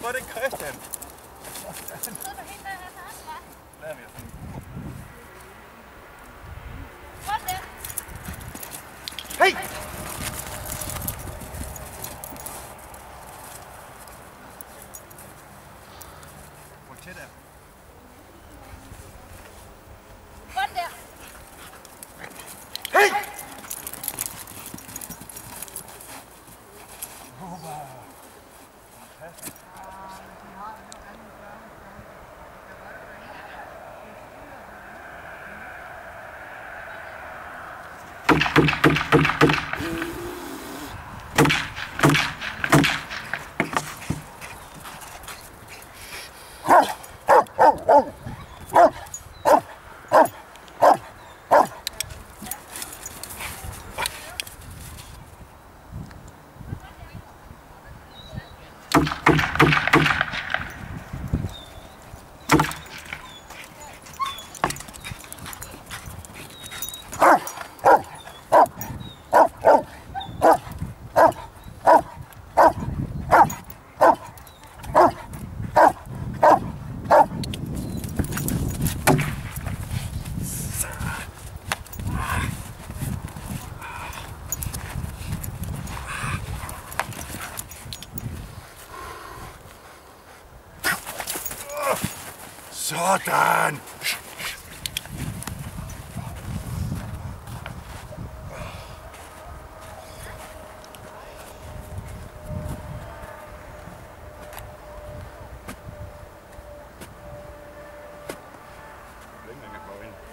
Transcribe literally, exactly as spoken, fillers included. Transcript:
var det Christian. Sidder du helt der her sammen, hva'? Lad mig sådan. Hold der. Hey! Hvor tæt er? Hold der. Hey! Sådan! Længe, jeg kan gå ind.